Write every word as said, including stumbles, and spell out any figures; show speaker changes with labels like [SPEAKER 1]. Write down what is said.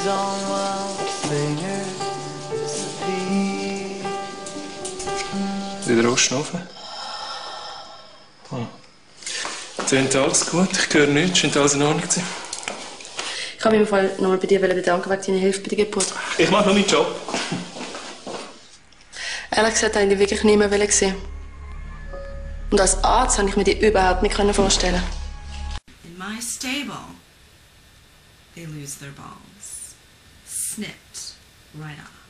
[SPEAKER 1] on while fingers disappear.
[SPEAKER 2] Wieder ausschnaufen. Hm. Tönt alles gut, ich höre nichts, scheint alles in Ordnung zu sein.
[SPEAKER 3] Ich kann mich im Fall nochmal bei dir bedanken wegen deiner Hilfe bei der Geburt.
[SPEAKER 2] Ich mache noch meinen Job.
[SPEAKER 3] Ehrlich gesagt, wollte ich dich wirklich nie mehr sehen. Und als Arzt konnte ich mir die überhaupt nicht vorstellen.
[SPEAKER 4] In my stable, they lose their balls. Snipped right off.